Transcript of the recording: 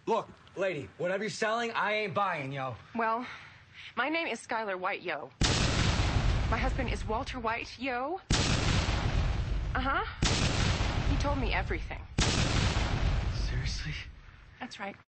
Look, lady, whatever you're selling, I ain't buying, yo. Well, my name is Skyler White, yo. My husband is Walter White, yo. Uh-huh. He told me everything. Seriously? That's right.